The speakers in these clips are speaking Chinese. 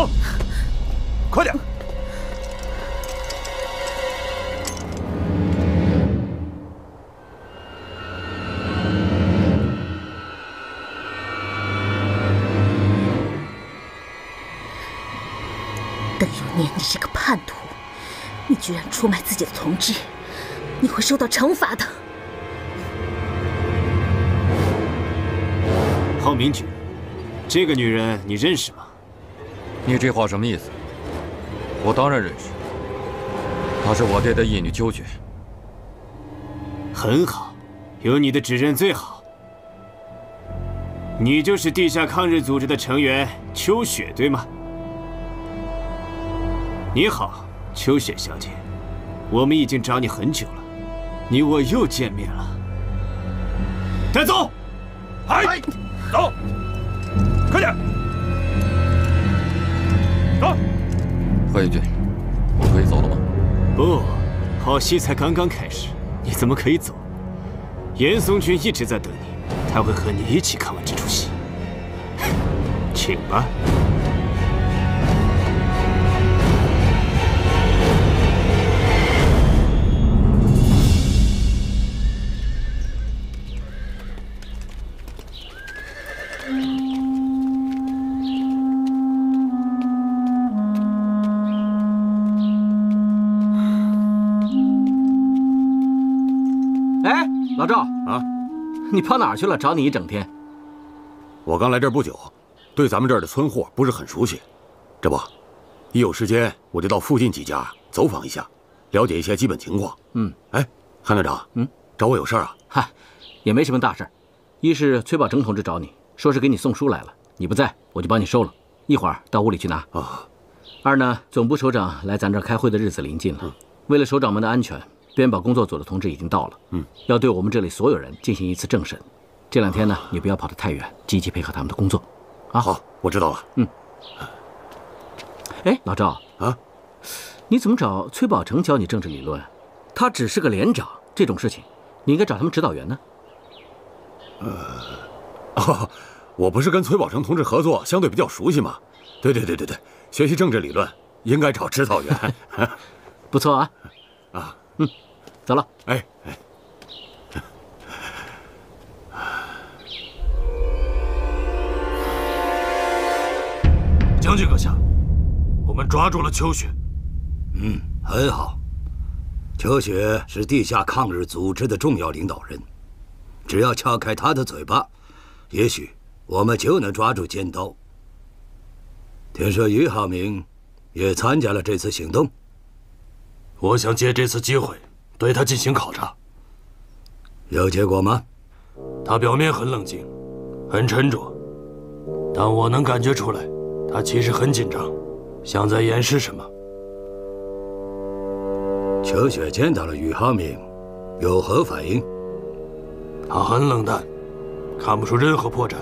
走，快点！ 邓永年，你是个叛徒，你居然出卖自己的同志，你会受到惩罚的。 郝明君，这个女人你认识吗？ 你这话什么意思？我当然认识，她是我爹的义女秋雪。 很好，有你的指认最好。你就是地下抗日组织的成员秋雪，对吗？你好，秋雪小姐，我们已经找你很久了，你我又见面了。带走！ 哎，走，快点，走。 何义军，我可以走了吗？ 不，好戏才刚刚开始，你怎么可以走？严嵩君一直在等你，他会和你一起看完这出戏。请吧。 老赵啊， 你跑哪儿去了？找你一整天。 我刚来这儿不久，对咱们这儿的村户不是很熟悉。这不，一有时间我就到附近几家走访一下，了解一些基本情况。哎，韩队长，找我有事儿啊？ 嗨，也没什么大事儿。一是崔宝成同志找你，说是给你送书来了，你不在，我就帮你收了。一会儿到屋里去拿。 啊。 二呢，总部首长来咱这儿开会的日子临近了，为了首长们的安全。编保工作组的同志已经到了，要对我们这里所有人进行一次政审。这2天呢，你不要跑得太远，积极配合他们的工作。啊， 好，我知道了。 哎，老赵啊， 你怎么找崔宝成教你政治理论？他只是个连长，这种事情你应该找他们指导员呢。 我不是跟崔宝成同志合作，相对比较熟悉嘛。对，学习政治理论应该找指导员。 不错啊。 啊。 走了。 哎。 将军阁下，我们抓住了秋雪。 很好。秋雪是地下抗日组织的重要领导人，只要撬开他的嘴巴，也许我们就能抓住尖刀。听说俞浩明也参加了这次行动， 我想借这次机会对他进行考察。 有结果吗？ 他表面很冷静，很沉着，但我能感觉出来，他其实很紧张，像在掩饰什么。 秋雪见到了俞浩明，有何反应？ 他很冷淡，看不出任何破绽。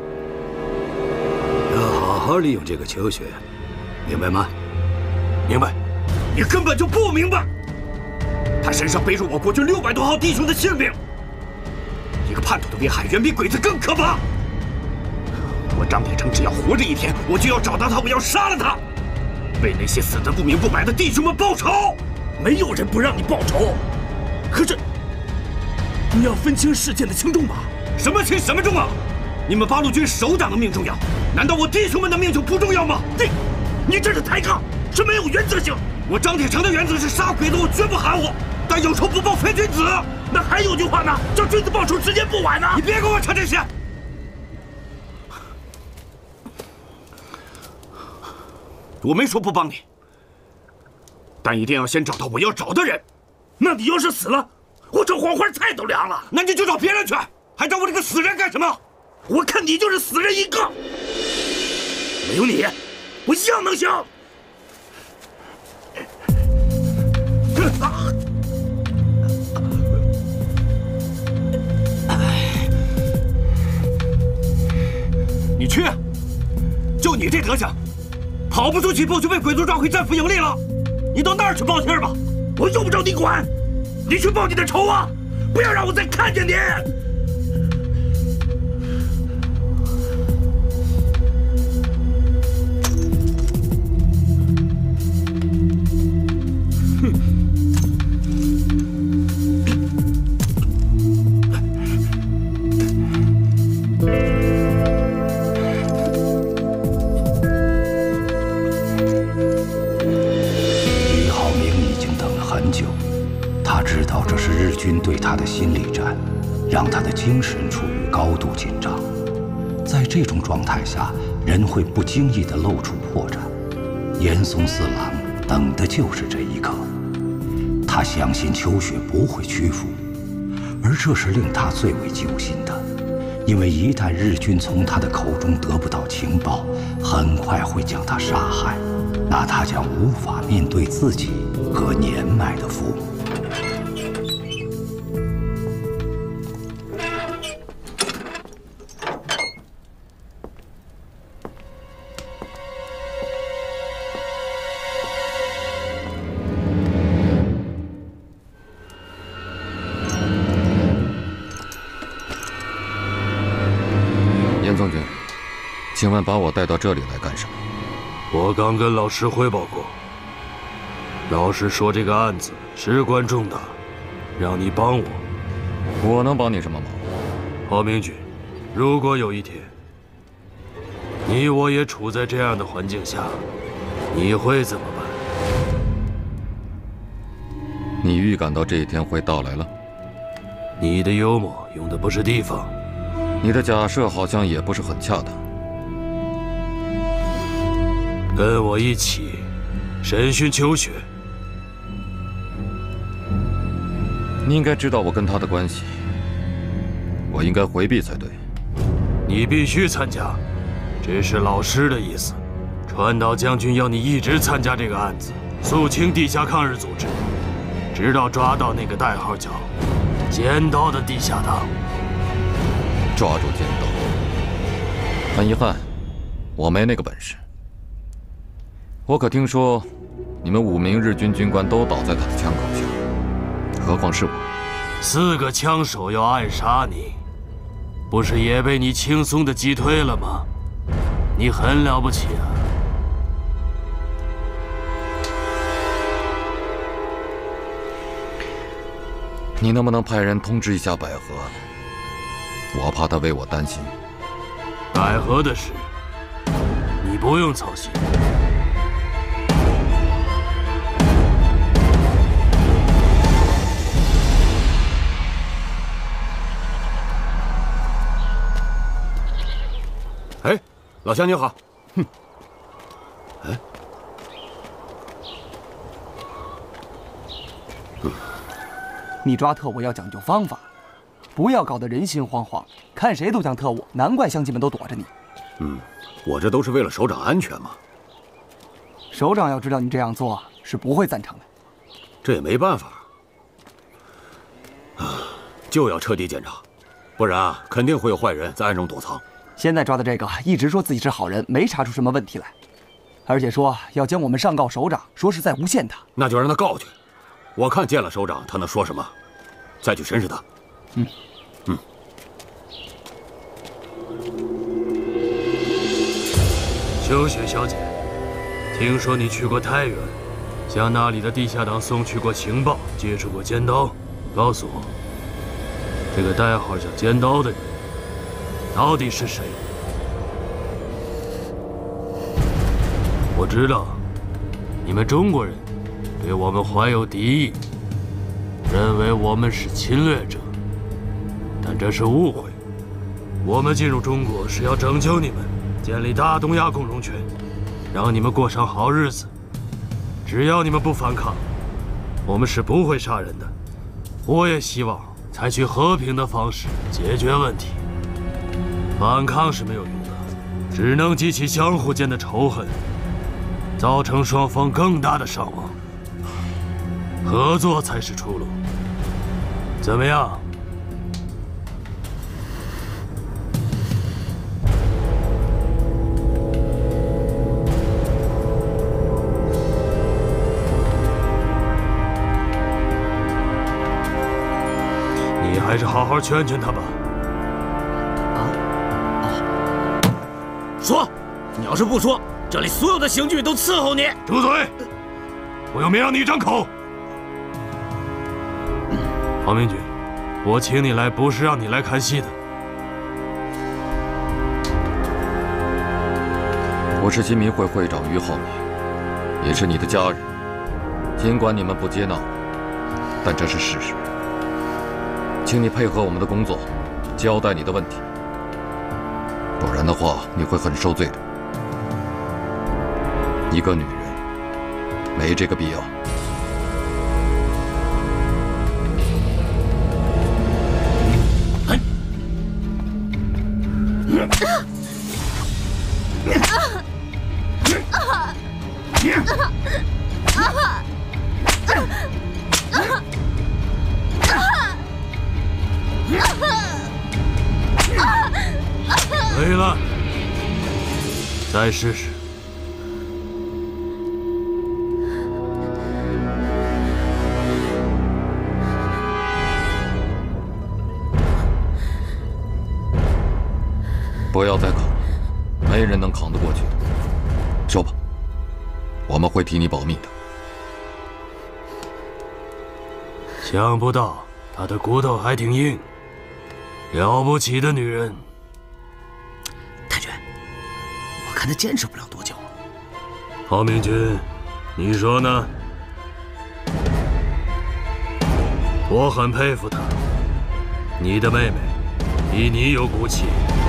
要好好利用这个秋雪，明白吗？ 明白。 你根本就不明白，他身上背着我国军600多号弟兄的性命。一个叛徒的危害远比鬼子更可怕。我张铁成只要活着一天，我就要找到他，我要杀了他，为那些死得不明不白的弟兄们报仇。没有人不让你报仇，可是你要分清事件的轻重吧？什么轻什么重啊？你们八路军首长的命重要，难道我弟兄们的命就不重要吗？你这是抬杠，是没有原则性。我张铁成的原则是杀鬼子我绝不含糊，但有仇不报非君子。那还有句话呢，叫君子报仇，时间不晚呢。你别跟我扯这些。我没说不帮你，但一定要先找到我要找的人。那你要是死了，我这黄花菜都凉了。那你就找别人去，还找我这个死人干什么？我看你就是死人一个。没有你，我一样能行。你去，就你这德行，跑不出去不就被鬼子抓回战俘营里了？你到那儿去报信吧，我用不着你管。你去报你的仇啊！不要让我再看见你。 精神处于高度紧张。在这种状态下，人会不经意地露出破绽。严嵩四郎等的就是这一刻。他相信秋雪不会屈服，而这是令他最为揪心的，因为一旦日军从他的口中得不到情报，很快会将他杀害，那他将无法面对自己和年迈的父母。 严总军，请问把我带到这里来干什么？ 我刚跟老师汇报过，老师说这个案子事关重大，让你帮我。 我能帮你什么忙？ 郝明君，如果有一天你我也处在这样的环境下，你会怎么办？ 你预感到这一天会到来了？ 你的幽默用的不是地方。 你的假设好像也不是很恰当。 跟我一起审讯秋雪。 你应该知道我跟他的关系，我应该回避才对。 你必须参加，这是老师的意思。川岛将军要你一直参加这个案子，肃清地下抗日组织，直到抓到那个代号叫“尖刀”的地下党。 抓住尖刀。很遗憾，我没那个本事。我可听说，你们5名日军军官都倒在他的枪口下，何况是我。 4个枪手要暗杀你，不是也被你轻松地击退了吗？你很了不起啊！ 你能不能派人通知一下百合？我怕他为我担心。 百合的事，你不用操心。 哎，老乡你好。哼。哎。 你抓特务要讲究方法。不要搞得人心惶惶，看谁都像特务，难怪乡亲们都躲着你。 我这都是为了首长安全嘛。 首长要知道你这样做是不会赞成的。 这也没办法就要彻底检查，不然肯定会有坏人在暗中躲藏。 现在抓的这个一直说自己是好人，没查出什么问题来，而且说要将我们上告首长，说是在诬陷他。 那就让他告去，我看见了首长他能说什么，再去审视他。 秋雪小姐，听说你去过太原，向那里的地下党送去过情报，接触过尖刀。告诉我，这个代号叫尖刀的人到底是谁？我知道，你们中国人对我们怀有敌意，认为我们是侵略者。但这是误会，我们进入中国是要拯救你们，建立大东亚共荣圈，让你们过上好日子。只要你们不反抗，我们是不会杀人的。我也希望采取和平的方式解决问题。反抗是没有用的，只能激起相互间的仇恨，造成双方更大的伤亡。合作才是出路。怎么样？你还是好好劝劝他吧。 说，你要是不说，这里所有的刑具都伺候你。 住嘴！我又没让你张口。郝明君，我请你来不是让你来看戏的。 我是新民会会长于浩民，也是你的家人。尽管你们不接纳我，但这是事实。请你配合我们的工作， 交代你的问题，不然的话你会很受罪的。一个女人，没这个必要。 可以了，再试试。 不要再扛了，没人能扛得过去的。说吧，我们会替你保密的。 想不到她的骨头还挺硬，了不起的女人。 太君，我看她坚持不了多久。 郝明君，你说呢？我很佩服她，你的妹妹比你有骨气。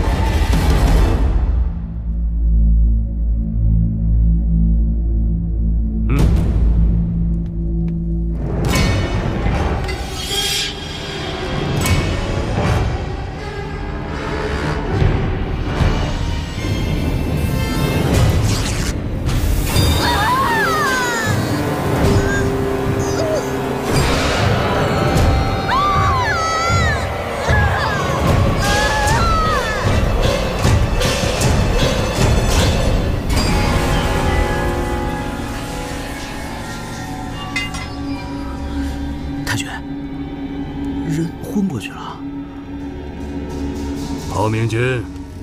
昏过去了。 郝明君，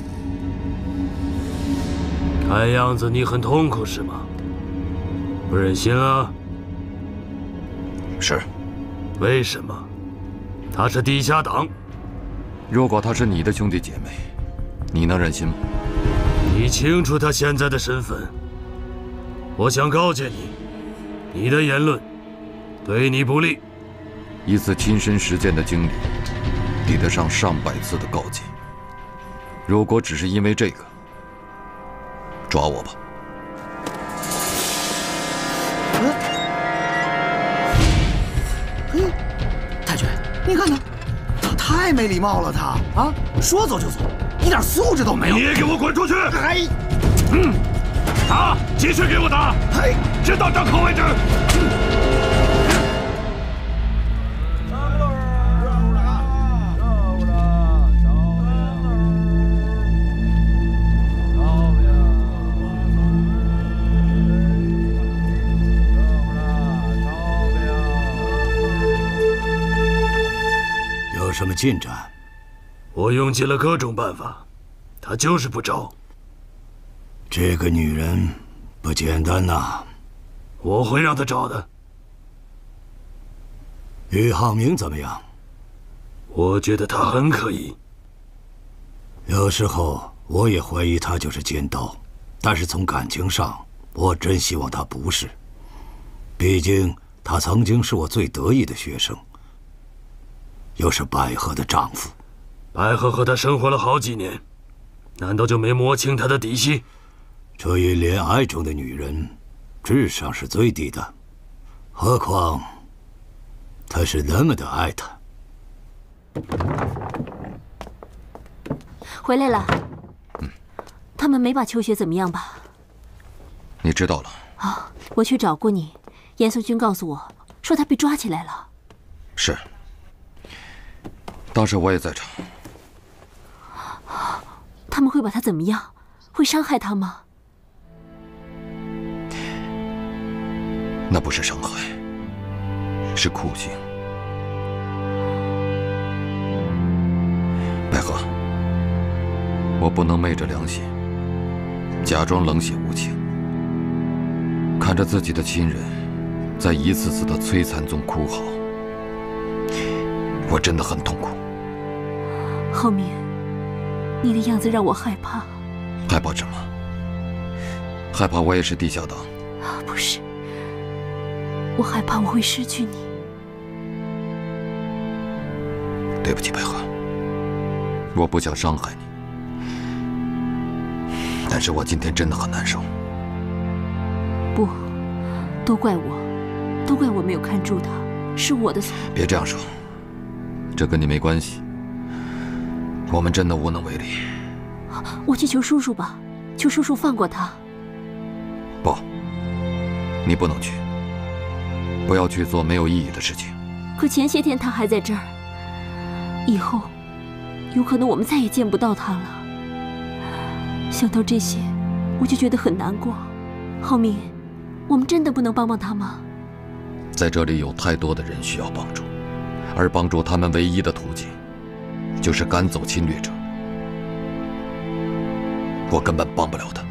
看样子你很痛苦是吗？不忍心了？ 是。 为什么？他是地下党。 如果他是你的兄弟姐妹，你能忍心吗？ 你清楚他现在的身份。我想告诫你，你的言论对你不利。 一次亲身实践的经历，抵得上上百次的告诫。如果只是因为这个，抓我吧。 太君，你看他太没礼貌了，他啊，说走就走，一点素质都没有。 你也给我滚出去！ 哎， 打，继续给我打！ 嘿， 直到张口为止。 有什么进展？ 我用尽了各种办法，他就是不招。 这个女人不简单呐！ 我会让她招的。 于浩明怎么样？ 我觉得他很可疑。 有时候我也怀疑他就是尖刀，但是从感情上，我真希望他不是。毕竟他曾经是我最得意的学生，又是百合的丈夫。 百合和他生活了好几年，难道就没摸清他的底细？ 处于恋爱中的女人，智商是最低的，何况他是那么的爱她。 回来了。他们没把秋雪怎么样吧？ 你知道了。 啊，我去找过你，严肃君告诉我说他被抓起来了。 是。当时我也在场。 他们会把他怎么样？会伤害他吗？ 那不是伤害，是酷刑。百合，我不能昧着良心，假装冷血无情，看着自己的亲人在一次次的摧残中哭嚎，我真的很痛苦。 浩明，你的样子让我害怕。 害怕什么？害怕我也是地下党？ 不是，我害怕我会失去你。 对不起，百合， 我不想伤害你，但是我今天真的很难受。 不，都怪我，都怪我没有看住他，是我的错。 别这样说，这跟你没关系。我们真的无能为力。 我去求叔叔吧，求叔叔放过他。 不，你不能去，不要去做没有意义的事情。 可前些天他还在这儿，以后有可能我们再也见不到他了。想到这些，我就觉得很难过。浩明，我们真的不能帮帮他吗？ 在这里有太多的人需要帮助，而帮助他们唯一的途径，就是赶走侵略者。我根本帮不了他。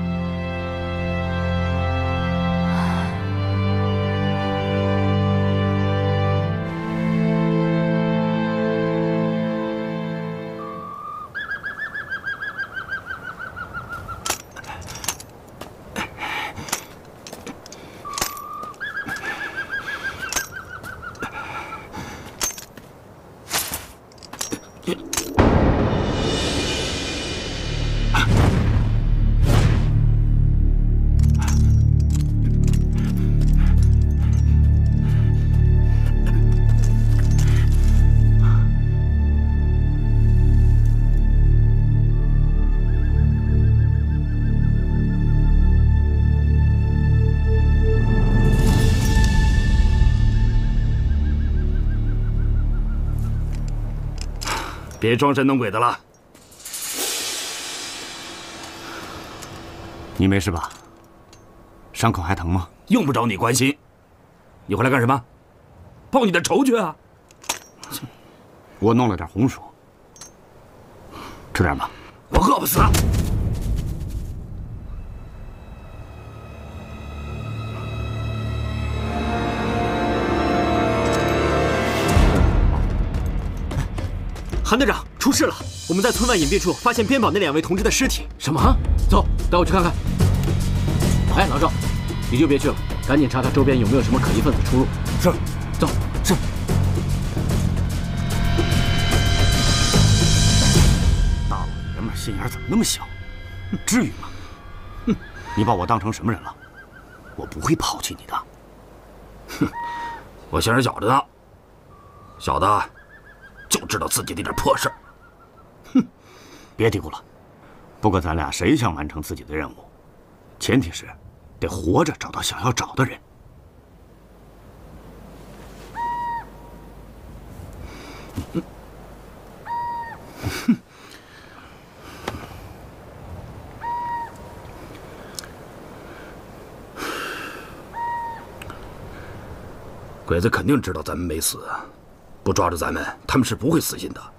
别装神弄鬼的了。你没事吧？伤口还疼吗？用不着你关心。你回来干什么？报你的仇去啊！我弄了点红薯，吃点吧。我饿不死。 韩队长，出事了！我们在村外隐蔽处发现边堡那2位同志的尸体。 什么？走，带我去看看。哎，老赵，你就别去了，赶紧查查周边有没有什么可疑分子出入。 是， 走。 是。大老爷们心眼怎么那么小？至于吗？哼，你把我当成什么人了？我不会抛弃你的。哼，我心眼小着呢，小的。就知道自己那点破事儿，哼！别嘀咕了。不过咱俩谁想完成自己的任务，前提是得活着找到想要找的人。鬼子肯定知道咱们没死。不抓住咱们，他们是不会死心的，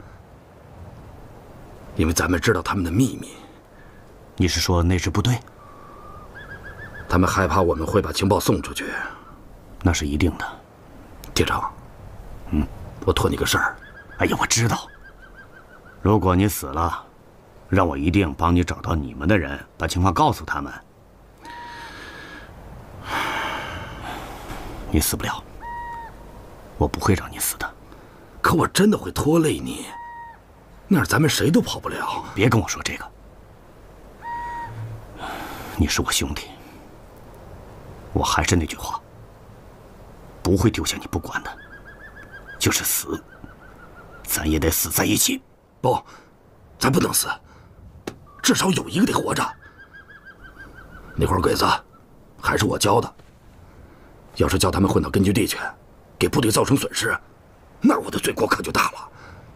因为咱们知道他们的秘密。你是说那支部队？他们害怕我们会把情报送出去，那是一定的。队长，我托你个事儿。哎呀，我知道。如果你死了，让我一定帮你找到你们的人，把情况告诉他们。你死不了，我不会让你死的。可我真的会拖累你，那样咱们谁都跑不了。别跟我说这个，你是我兄弟，我还是那句话，不会丢下你不管的。就是死，咱也得死在一起。不，咱不能死，至少有一个得活着。那伙鬼子还是我教的，要是叫他们混到根据地去，给部队造成损失，那我的罪过可就大了。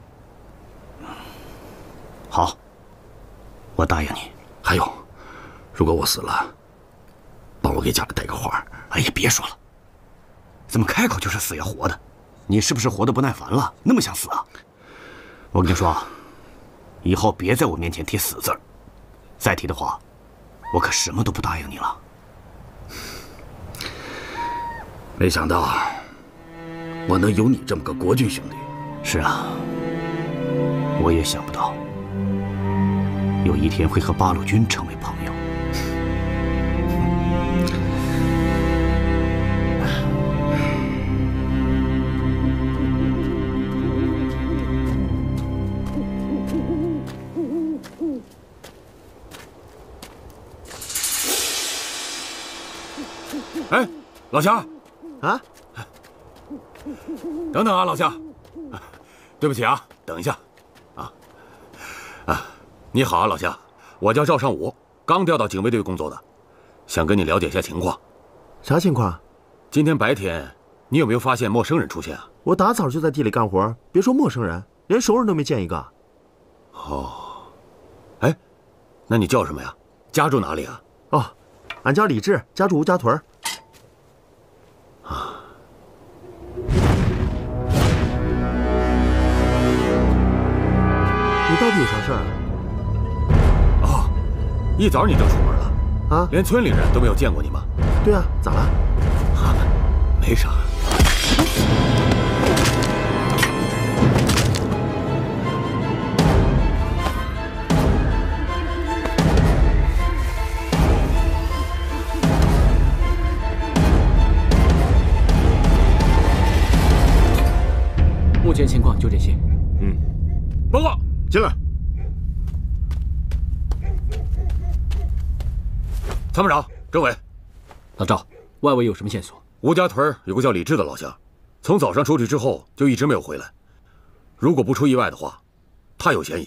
好，我答应你。还有，如果我死了，帮我给家里带个花。哎呀，别说了，怎么开口就是死要活的？你是不是活得不耐烦了？那么想死啊？我跟你说，以后别在我面前提死字儿，再提的话，我可什么都不答应你了。没想到我能有你这么个国军兄弟。是啊，我也想不到有一天会和八路军成为朋友。 哎，老乡， 啊， 等等啊，老乡，对不起啊，等一下，你好啊，老乡，我叫赵尚武，刚调到警卫队工作的，想跟你了解一下情况。 啥情况？ 今天白天你有没有发现陌生人出现啊？ 我打早就在地里干活，别说陌生人，连熟人都没见一个。 哦，哎，那你叫什么呀？家住哪里啊？ 哦，俺叫李志，家住吴家屯。 啊。 你到底有啥事儿啊？ 哦，一早你就出门了啊？ 连村里人都没有见过你吗？ 对啊，咋了？ 啊，没啥。 目前情况就这些。 报告， 进来。 参谋长，政委， 老赵，外围有什么线索？ 吴家屯有个叫李志的老乡，从早上出去之后就一直没有回来。如果不出意外的话，他有嫌疑。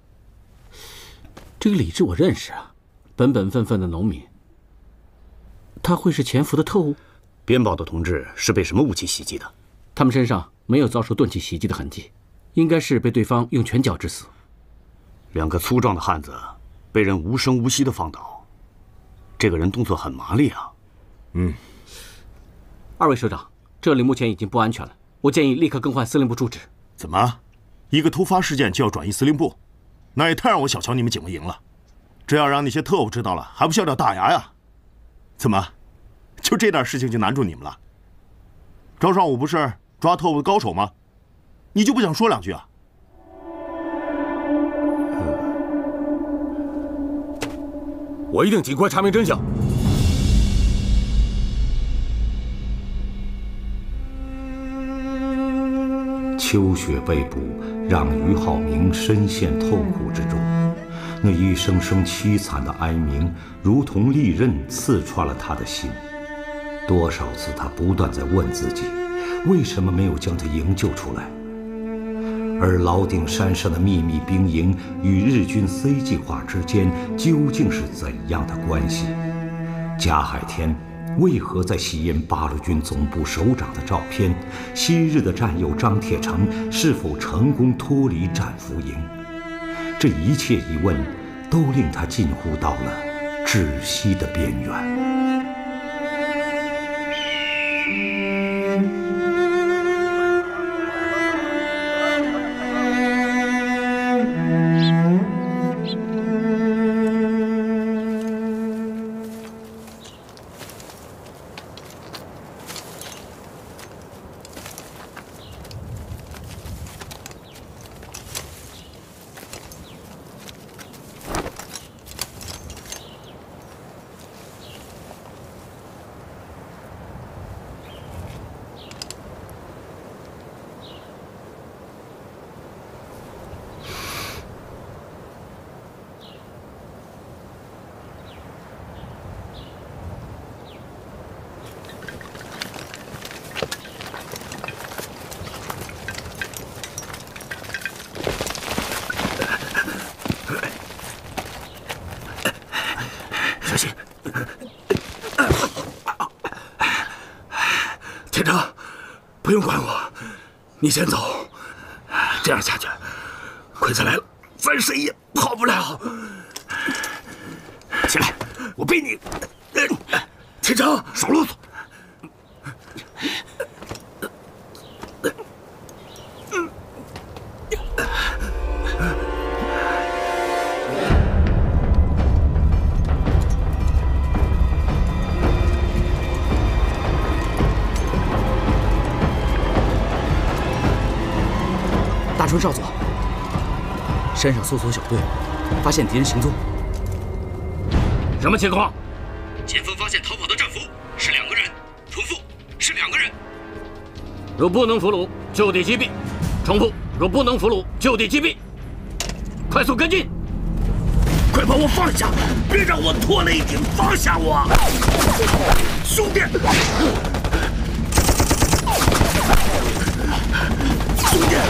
这个李志我认识啊，本本分分的农民。他会是潜伏的特务？ 边堡的同志是被什么武器袭击的？ 他们身上没有遭受钝器袭击的痕迹，应该是被对方用拳脚致死。 两个粗壮的汉子被人无声无息地放倒，这个人动作很麻利啊。 二位首长，这里目前已经不安全了，我建议立刻更换司令部住址。 怎么，一个突发事件就要转移司令部？那也太让我小瞧你们警卫营了。这要让那些特务知道了，还不笑掉大牙呀？怎么，就这点事情就难住你们了？赵尚武不是抓特务的高手吗？你就不想说两句啊？ 我一定尽快查明真相。 秋雪被捕，让于浩明深陷痛苦之中。那一声声凄惨的哀鸣，如同利刃刺穿了他的心。多少次他不断在问自己，为什么没有将他营救出来？而老顶山上的秘密兵营与日军 C 计划之间究竟是怎样的关系？贾海天为何在吸引八路军总部首长的照片？昔日的战友张铁成是否成功脱离战俘营？这一切疑问都令他近乎到了窒息的边缘。 小心！天成，不用管我，你先走。这样下去，鬼子来了，咱谁也跑不了。起来，我背你。天成，少啰嗦。 大春少佐，山上搜索小队发现敌人行踪。 什么情况？ 前方发现逃跑的战俘，是2个人。重复，是2个人。 若不能俘虏，就地击毙。重复，若不能俘虏，就地击毙。快速跟进！ 快把我放下！别让我拖累你！放下我，兄弟！兄弟！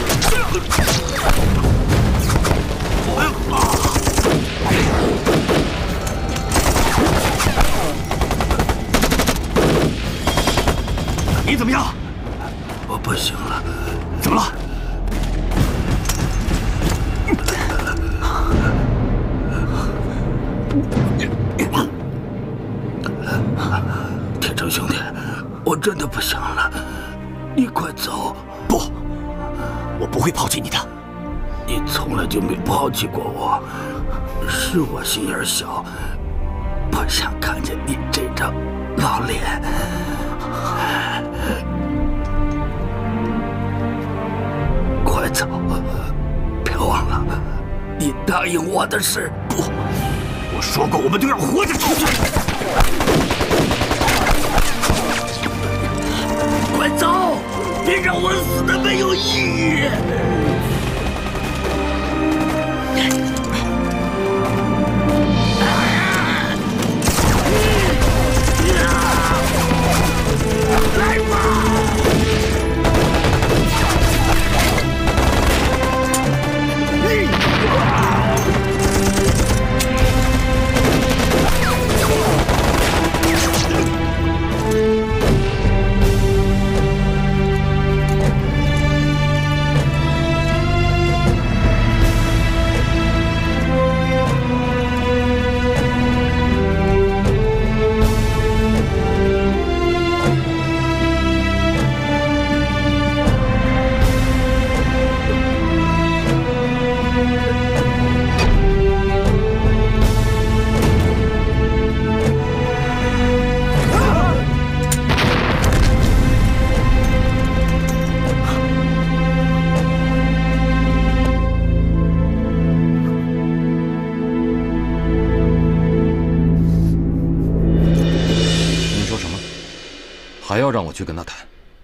你怎么样？ 我不行了。 怎么了？ 铁城兄弟，我真的不行了，你快走！ 不，我不会抛弃你的。 你从来就没抛弃过我，是我心眼小，不想看见你这张老脸。快走！别忘了，你答应我的事。 不，我说过我们都要活着出去。快走！别让我死的没有意义。来吧！ 还要让我去跟他谈？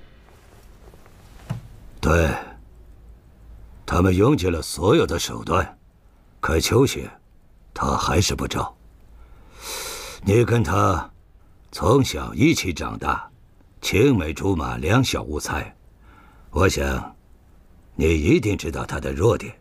对，他们用尽了所有的手段，可秋雪，他还是不招。你跟他从小一起长大，青梅竹马，两小无猜，我想你一定知道他的弱点。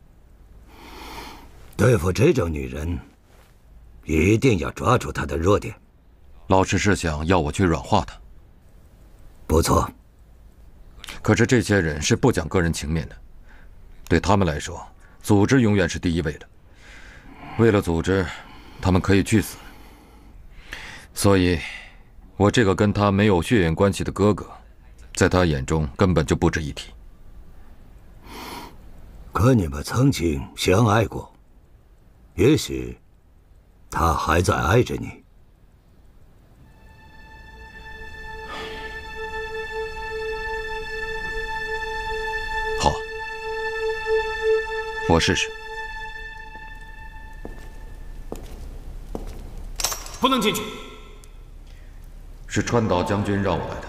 对付这种女人，一定要抓住她的弱点。 老师是想要我去软化她？ 不错。 可是这些人是不讲个人情面的，对他们来说，组织永远是第一位的。为了组织，他们可以去死。所以，我这个跟他没有血缘关系的哥哥，在他眼中根本就不值一提。 可你们曾经相爱过，也许他还在爱着你。 好，我试试。 不能进去。 是川岛将军让我来的。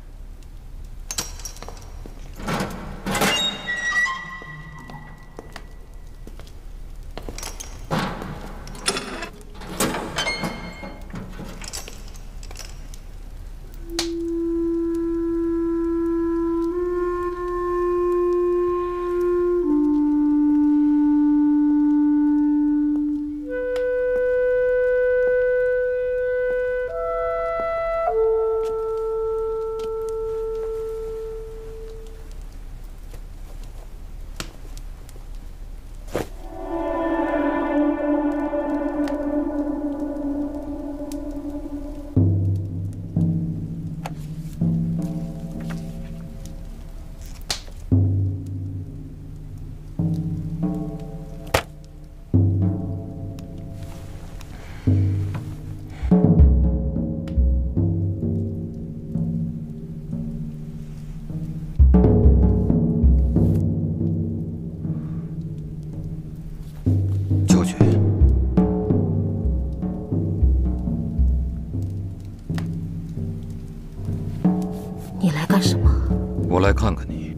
我来看看你。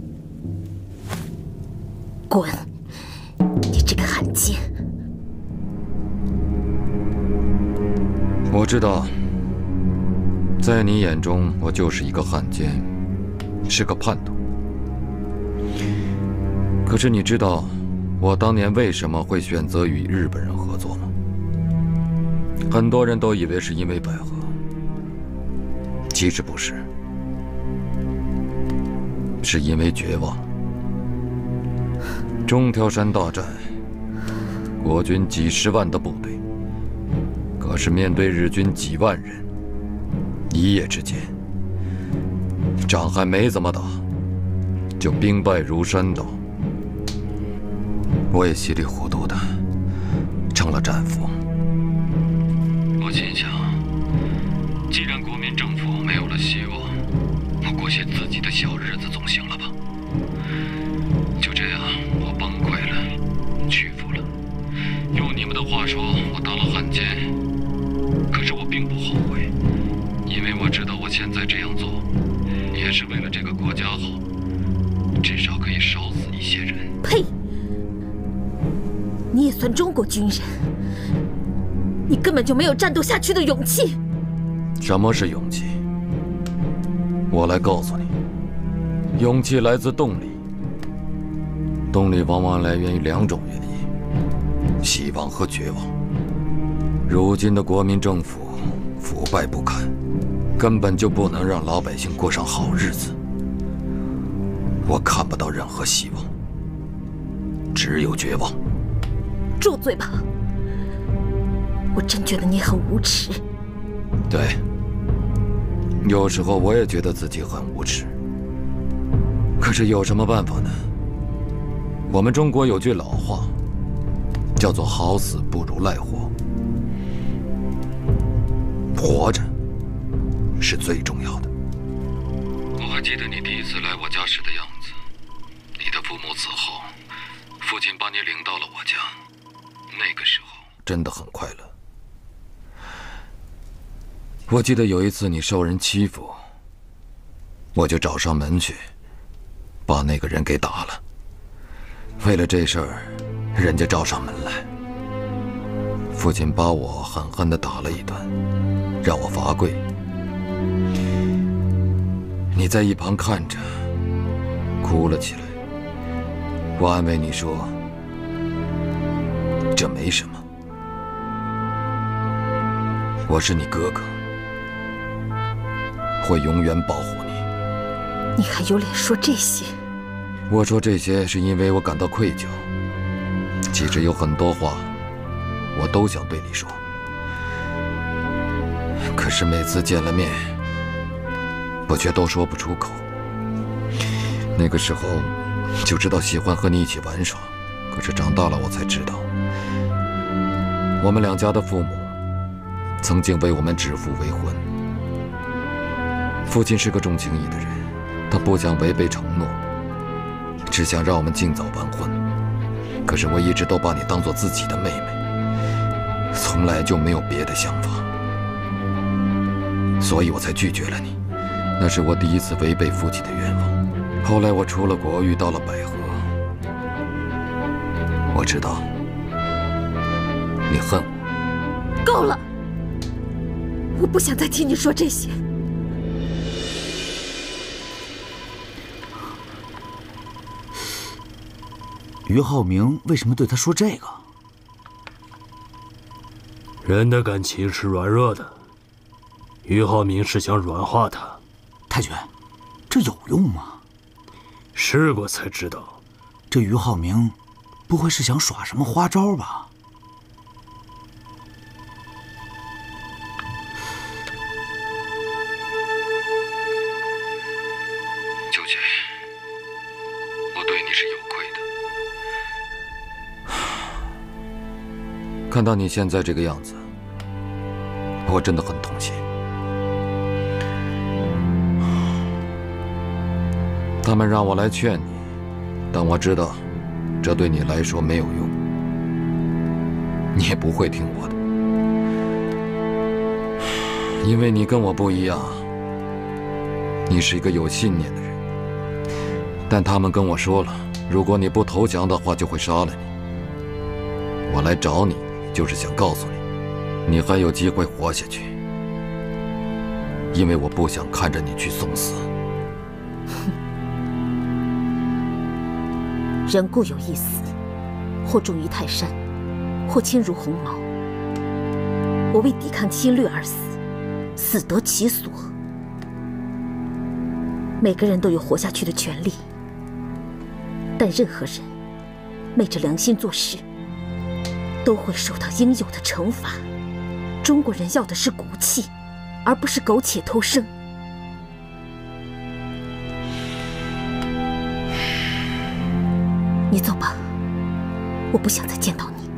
滚！你这个汉奸！ 我知道，在你眼中，我就是一个汉奸，是个叛徒。可是你知道，我当年为什么会选择与日本人合作吗？很多人都以为是因为百合，其实不是，是因为绝望。中条山大战，国军几十万的部队。 可是面对日军几万人，一夜之间，仗还没怎么打，就兵败如山倒。我也稀里糊涂的成了战俘。我心想，既然国民政府没有了希望，我过些自己的小日子总行了吧？就这样，我崩溃了，屈服了。用你们的话说，我当了汉奸。 可是我并不后悔，因为我知道我现在这样做，也是为了这个国家好，至少可以烧死一些人。 呸！你也算中国军人，你根本就没有战斗下去的勇气。 什么是勇气？我来告诉你，勇气来自动力，动力往往来源于2种原因：希望和绝望。 如今的国民政府腐败不堪，根本就不能让老百姓过上好日子。我看不到任何希望，只有绝望。 住嘴吧！我真觉得你很无耻。 对，有时候我也觉得自己很无耻。可是有什么办法呢？我们中国有句老话，叫做“好死不如赖活”。 活着是最重要的。我还记得你第一次来我家时的样子。你的父母死后，父亲把你领到了我家，那个时候真的很快乐。我记得有一次你受人欺负，我就找上门去，把那个人给打了。为了这事儿，人家找上门来，父亲把我狠狠地打了一顿。 让我罚跪，你在一旁看着，哭了起来。我安慰你说：“这没什么，我是你哥哥，会永远保护你。” 你还有脸说这些？ 我说这些是因为我感到愧疚。其实有很多话，我都想对你说。 可是每次见了面，我却都说不出口。那个时候就知道喜欢和你一起玩耍，可是长大了我才知道，我们2家的父母曾经为我们指腹为婚。父亲是个重情义的人，他不想违背承诺，只想让我们尽早完婚。可是我一直都把你当作自己的妹妹，从来就没有别的想法。 所以我才拒绝了你，那是我第一次违背父亲的愿望。后来我出了国，遇到了百合，我知道你恨我。 够了！我不想再听你说这些。 于浩明为什么对他说这个？ 人的感情是软弱的。 于浩明是想软化他， 太君，这有用吗？ 试过才知道。 这于浩明，不会是想耍什么花招吧？ 九姐，我对你是有愧的。看到你现在这个样子，我真的很痛心。 他们让我来劝你，但我知道，这对你来说没有用，你也不会听我的，因为你跟我不一样，你是一个有信念的人。但他们跟我说了，如果你不投降的话，就会杀了你。我来找你，就是想告诉你， 你还有机会活下去，因为我不想看着你去送死。 人固有一死，或重于泰山，或轻如鸿毛。我为抵抗侵略而死，死得其所。每个人都有活下去的权利，但任何人昧着良心做事，都会受到应有的惩罚。中国人要的是骨气，而不是苟且偷生。你走吧，我不想再见到你。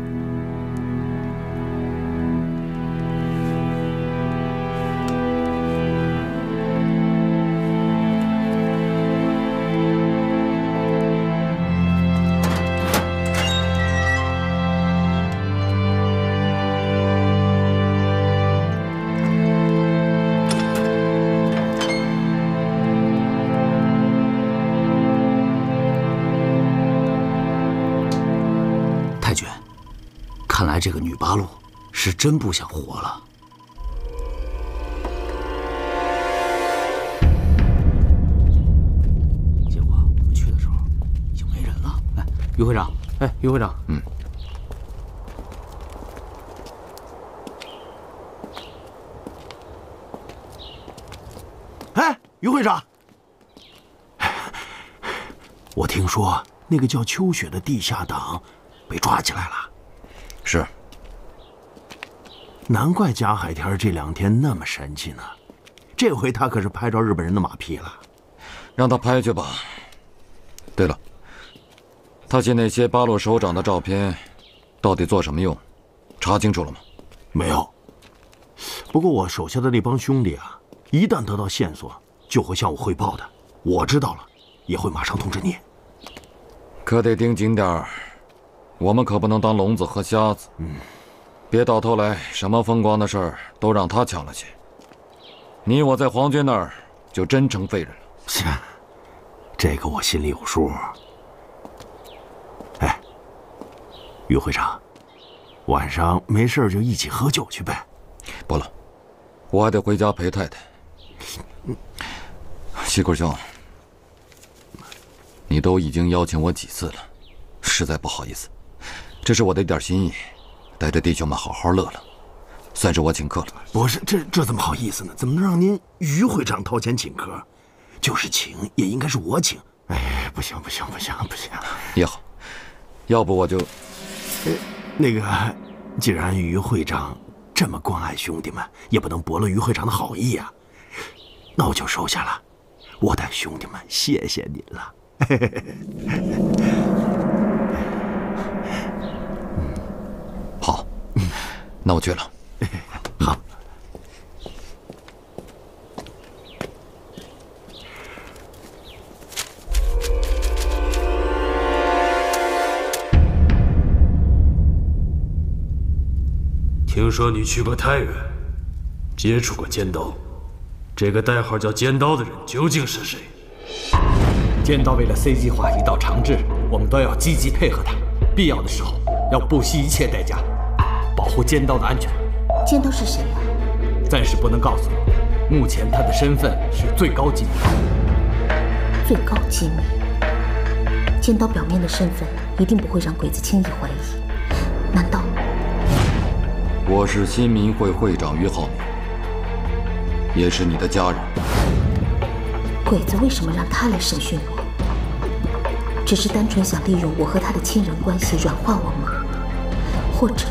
看来这个女八路是真不想活了。结果我们去的时候已经没人了。哎，于会长， 于会长，于会长，我听说那个叫秋雪的地下党被抓起来了。 是， 难怪贾海天这2天那么神气呢，这回他可是拍着日本人的马屁了。 让他拍去吧。对了，他写那些八路首长的照片，到底做什么用？查清楚了吗？ 没有。不过我手下的那帮兄弟啊，一旦得到线索，就会向我汇报的。我知道了，也会马上通知你。 可得盯紧点儿。我们可不能当聋子和瞎子，别到头来什么风光的事儿都让他抢了去。你我在皇军那儿就真成废人了。 是，这个我心里有数。哎，于会长，晚上没事就一起喝酒去呗。 不了，我还得回家陪太太。西坤兄，你都已经邀请我几次了，实在不好意思。这是我的一点心意，带着弟兄们好好乐乐，算是我请客了。 不是，这怎么好意思呢？怎么能让您于会长掏钱请客？就是请，也应该是我请。哎，不行！ 也好，要不我就…… 那个，既然于会长这么关爱兄弟们，也不能驳了于会长的好意呀。那我就收下了。我代兄弟们谢谢您了。 好，那我去了。 好。 听说你去过太原，接触过尖刀，这个代号叫尖刀的人究竟是谁？ 尖刀为了 C 计划一道长治，我们都要积极配合他，必要的时候要不惜一切代价保护尖刀的安全。 尖刀是谁呀？ 暂时不能告诉你，目前他的身份是最高机密。 最高机密？尖刀表面的身份一定不会让鬼子轻易怀疑，难道？ 我是新民会会长于浩明，也是你的家人。 鬼子为什么让他来审讯我？只是单纯想利用我和他的亲人关系软化我吗？或者……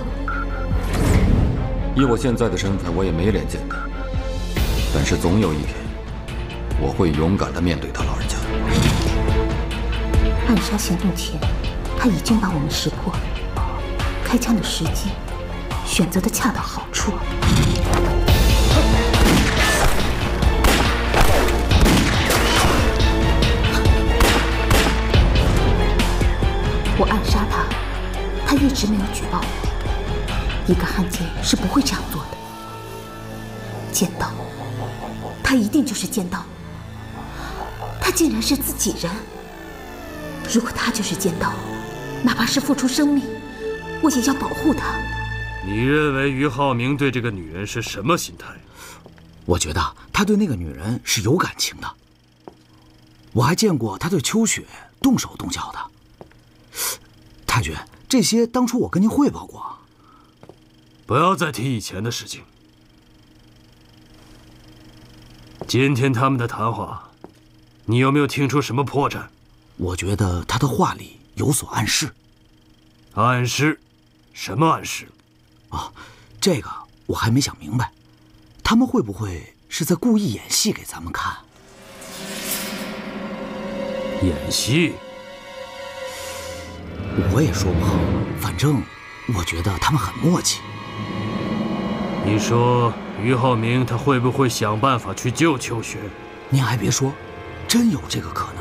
以我现在的身份，我也没脸见他。但是总有一天，我会勇敢地面对他老人家。 暗杀行动前，他已经把我们识破了。开枪的时机选择的恰到好处。我暗杀他，他一直没有举报我。一个汉奸是不会这样做的。尖刀，他一定就是尖刀。他竟然是自己人。如果他就是尖刀，哪怕是付出生命，我也要保护他。 你认为俞浩明对这个女人是什么心态？ 我觉得他对那个女人是有感情的。我还见过他对秋雪动手动脚的。太君，这些当初我跟您汇报过。 不要再提以前的事情。今天他们的谈话，你有没有听出什么破绽？ 我觉得他的话里有所暗示。 暗示？什么暗示？ 啊，这个我还没想明白。他们会不会是在故意演戏给咱们看？ 演戏？ 我也说不好，反正我觉得他们很默契。 你说俞浩明他会不会想办法去救秋雪？ 您还别说，真有这个可能。